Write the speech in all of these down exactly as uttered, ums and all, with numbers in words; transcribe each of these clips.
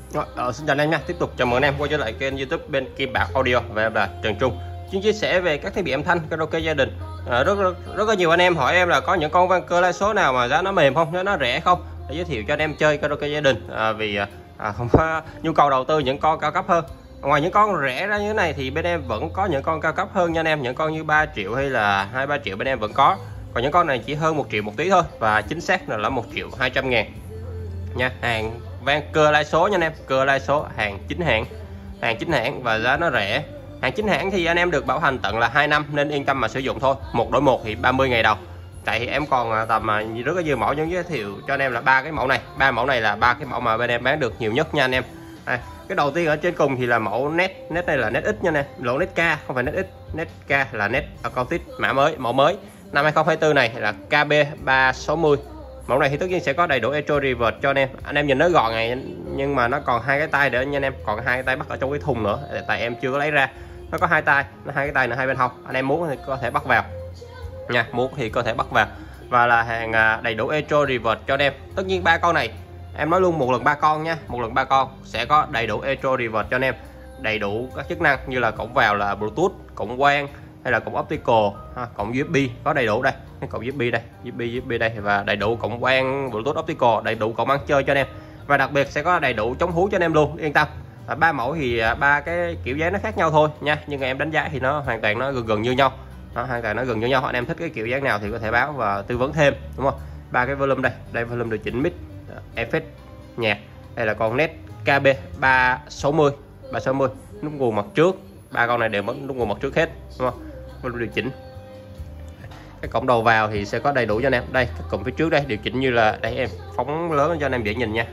Rồi, ờ, xin chào anh em nha, tiếp tục chào mừng anh em quay trở lại kênh YouTube bên Kim Bảo Audio và em là Trần Trung. Chuyên chia sẻ về các thiết bị âm thanh karaoke gia đình. À, rất, rất rất là nhiều anh em hỏi em là có những con vang cơ lai số nào mà giá nó mềm không, giá nó rẻ không, để giới thiệu cho anh em chơi karaoke gia đình. À, vì à, không có nhu cầu đầu tư những con cao cấp hơn. Ngoài những con rẻ ra như thế này thì bên em vẫn có những con cao cấp hơn nha anh em, những con như ba triệu hay là hai ba triệu bên em vẫn có. Còn những con này chỉ hơn một triệu một tí thôi và chính xác là, là một triệu hai trăm ngàn nha. Hàng vang cơ lai số nha anh em, cơ lai số, hàng chính hãng, hàng chính hãng và giá nó rẻ. Hàng chính hãng thì anh em được bảo hành tận là hai năm nên yên tâm mà sử dụng thôi. Một đổi một thì ba mươi ngày đầu. Tại em còn tầm rất là nhiều mẫu, nhưng giới thiệu cho anh em là ba cái mẫu này, ba mẫu này là ba cái mẫu mà bên em bán được nhiều nhất nha anh em. À, cái đầu tiên ở trên cùng thì là mẫu net, net này là net X nha nè, lộn net K không phải net X, net K là net acoustic, mã mới, mẫu mới năm hai không hai tư này là K B ba sáu mươi. Mẫu này thì tất nhiên sẽ có đầy đủ echo reverb cho anh em. Anh em nhìn nó gọn này nhưng mà nó còn hai cái tay để nha anh em, còn hai cái tay bắt ở trong cái thùng nữa, tại em chưa có lấy ra. Nó có hai tay, nó hai cái tay là hai bên hông. Anh em muốn thì có thể bắt vào nha, muốn thì có thể bắt vào. Và là hàng đầy đủ echo reverb cho anh em. Tất nhiên ba con này em nói luôn một lần ba con nha, một lần ba con sẽ có đầy đủ echo reverb cho anh em, đầy đủ các chức năng như là cổng vào là Bluetooth, cổng quang hay là cổng optical, ha, cổng u ét bê có đầy đủ đây, cổng u ét bê đây, u ét bê u ét bê đây, và đầy đủ cổng quang Bluetooth optical, đầy đủ cổng ăn chơi cho anh em, và đặc biệt sẽ có đầy đủ chống hú cho anh em luôn, yên tâm. Ba mẫu thì ba cái kiểu dáng nó khác nhau thôi nha, nhưng em đánh giá thì nó hoàn toàn nó gần gần như nhau, nó hoàn toàn nó gần như nhau. Anh em thích cái kiểu dáng nào thì có thể báo và tư vấn thêm, đúng không? Ba cái volume đây, đây volume điều chỉnh mic, effect, nhạc. Đây là con net K B ba sáu mươi, ba sáu mươi nút nguồn mặt trước, ba con này đều mất nút nguồn mặt trước hết, đúng không? Volume điều chỉnh. Cái cổng đầu vào thì sẽ có đầy đủ cho anh em. Đây, cái cổng phía trước đây điều chỉnh như là đây, em phóng lớn cho anh em dễ nhìn nha.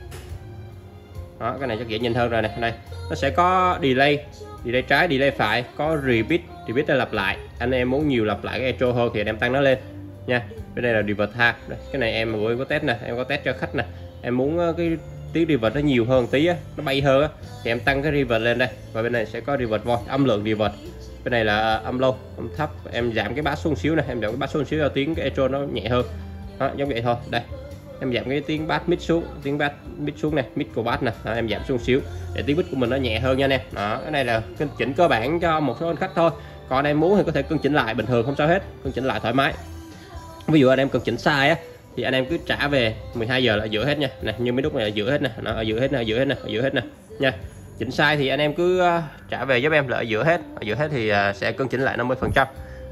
Đó, cái này chắc dễ nhìn hơn rồi này. Đây, nó sẽ có delay, delay trái, delay phải, có repeat, repeat là lặp lại. Anh em muốn nhiều lặp lại cái echo hơn thì anh em tăng nó lên nha. Bên đây là reverb ha. Đây, cái này em vừa có test nè, em có test cho khách nè. Em muốn cái tiếng reverb nó nhiều hơn tí á, nó bay hơn á, thì em tăng cái reverb lên đây. Và bên này sẽ có reverb voice, âm lượng reverb. Bên này là âm low, âm thấp, em giảm cái bass xuống xíu này, em giảm cái bass xuống xíu cho tiếng cái echo nó nhẹ hơn. Đó, giống vậy thôi. Đây, em giảm cái tiếng bass mid xuống, tiếng bass mid xuống này, mid của bass nè, đó, em giảm xuống xíu để tiếng mid của mình nó nhẹ hơn nha anh em. Đó, cái này là cân chỉnh cơ bản cho một số anh khách thôi. Còn anh em muốn thì có thể cân chỉnh lại bình thường không sao hết, cân chỉnh lại thoải mái. Ví dụ anh em cân chỉnh sai á thì anh em cứ trả về mười hai giờ là giữa hết nha. Này, như mấy nút này là giữa hết nè, nó ở giữa hết nè, giữa hết nè, giữa hết nè nha. Chỉnh sai thì anh em cứ trả về giúp em là ở giữa hết, ở giữa hết thì sẽ cân chỉnh lại năm mươi phần trăm.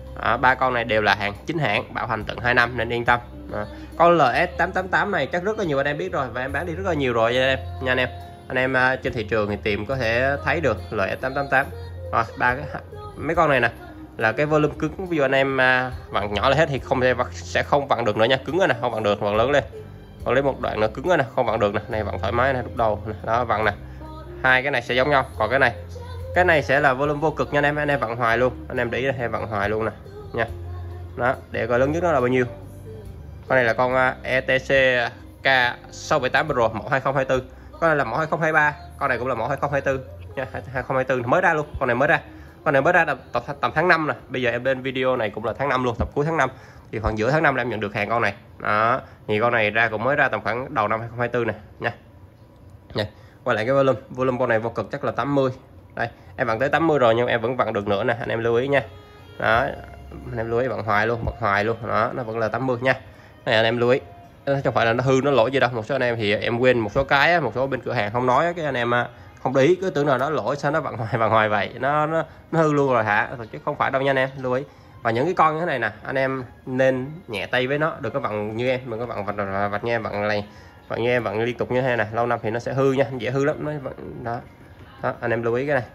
Ba con này đều là hàng chính hãng, bảo hành tận hai năm nên yên tâm. À, con L S tám tám tám này chắc rất là nhiều anh em biết rồi và em bán đi rất là nhiều rồi nha em, nha anh em. Anh em uh, trên thị trường thì tìm có thể thấy được L S tám tám tám. Rồi, ba cái mấy con này nè là cái volume cứng, ví dụ anh em uh, vặn nhỏ là hết thì không thể sẽ không vặn được nữa nha, cứng rồi nè, không vặn được, vặn lớn lên. Còn lấy một đoạn nữa cứng rồi nè, không vặn được nè, này vặn thoải mái nè, lúc đầu nè, đó vặn nè. Hai cái này sẽ giống nhau, còn cái này cái này sẽ là volume vô cực nha anh em, anh em vặn hoài luôn, anh em để ý hay vặn hoài luôn nè nha. Đó, để coi lớn nhất nó là bao nhiêu. Con này là con E T C K sáu bảy tám Pro mẫu hai không hai tư, con này là mẫu hai không hai ba, con này cũng là mẫu hai không hai tư nha, hai không hai tư mới ra luôn, con này mới ra, con này mới ra tầm, tầm tháng năm nè. Bây giờ em lên video này cũng là tháng năm luôn, tập cuối tháng năm thì khoảng giữa tháng năm em nhận được hàng con này. Đó, thì con này ra cũng mới ra tầm khoảng đầu năm hai không hai tư này nha. Nha. Quay lại cái volume, volume con này vô cực chắc là tám mươi. Đây, em vặn tới tám mươi rồi nhưng em vẫn vặn được nữa nè, anh em lưu ý nha. Đó, anh em lưu ý vặn hoài luôn, vặn hoài luôn. Đó, nó vẫn là tám mươi nha. Này anh em lưu ý. Không phải là nó hư nó lỗi gì đâu, một số anh em thì em quên một số cái, một số bên cửa hàng không nói, cái anh em không để ý cứ tưởng là nó lỗi, sao nó vặn hoài vặn hoài vậy, nó nó, nó hư luôn rồi hả, chứ không phải đâu nha anh em, lưu ý. Và những cái con như thế này nè, anh em nên nhẹ tay với nó, đừng có vặn như em, đừng có vặn vặt vặt nha, vặn này vặn như em vặn liên tục như thế này nè, lâu năm thì nó sẽ hư nha, dễ hư lắm. Nó đó. Đó, anh em lưu ý cái này.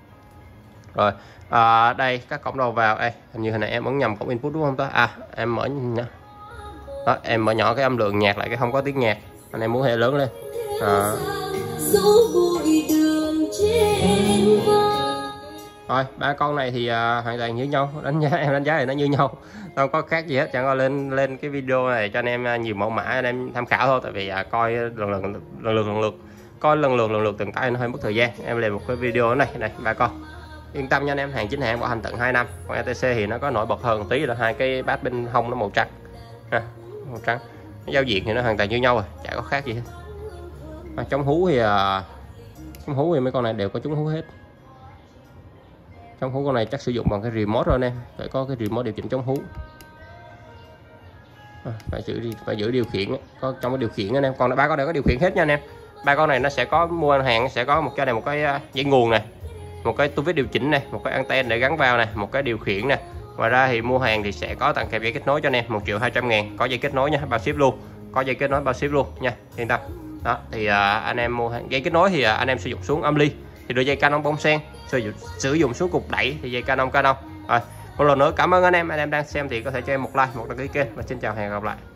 Rồi, à, đây các cổng đầu vào, đây hình như hồi này em ấn nhầm cổng input đúng không ta? À, em mở nhá. Đó, em mở nhỏ cái âm lượng nhạc lại, cái không có tiếng nhạc, anh em muốn hệ lớn lên. À. Rồi, ba con này thì à, hoàn toàn như nhau, đánh giá em đánh giá thì nó như nhau, không có khác gì hết, chẳng có lên lên cái video này cho anh em nhiều mẫu mã anh em tham khảo thôi, tại vì à, coi lần lần lần lượt lần lượt coi lần lượt lần lượt từng cái nó hơi mất thời gian. Em làm một cái video này này ba con, yên tâm nha anh em, hàng chính hãng bảo hành tận hai năm. Còn E T C thì nó có nổi bật hơn tí là hai cái bass bên hông nó màu trắng ha, màu trắng, giao diện thì nó hoàn toàn như nhau rồi, chả có khác gì hết. À, chống hú thì à, chống hú thì mấy con này đều có chống hú hết. Chống hú con này chắc sử dụng bằng cái remote rồi anh em, phải có cái remote điều chỉnh chống hú. À, phải giữ đi phải giữ điều khiển, có trong cái điều khiển anh em. Còn ba con này có điều khiển hết nha anh em. Ba con này nó sẽ có mua hàng sẽ có một cái này, một cái dây nguồn này, một cái tu vít điều chỉnh này, một cái anten để gắn vào này, một cái điều khiển này. Ngoài ra thì mua hàng thì sẽ có tặng kèm dây kết nối cho anh em một triệu hai trăm ngàn, có dây kết nối nha, bao ship luôn, có dây kết nối bao ship luôn nha, yên tâm. Đó thì à, anh em mua hàng, dây kết nối thì à, anh em sử dụng xuống âm ly thì đưa dây Canon bông sen, sử dụng sử dụng xuống cục đẩy thì dây Canon Canon. Rồi một lần nữa cảm ơn anh em, anh em đang xem thì có thể cho em một like, một đăng ký kênh và xin chào, hẹn gặp lại.